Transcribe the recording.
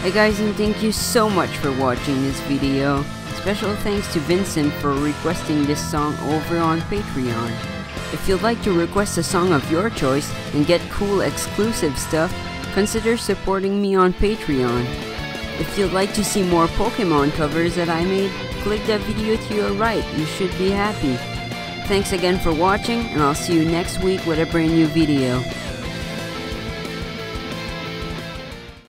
Hey guys, and thank you so much for watching this video. Special thanks to Vincent for requesting this song over on Patreon. If you'd like to request a song of your choice and get cool exclusive stuff, consider supporting me on Patreon. If you'd like to see more Pokemon covers that I made, click that video to your right, you should be happy. Thanks again for watching, and I'll see you next week with a brand new video.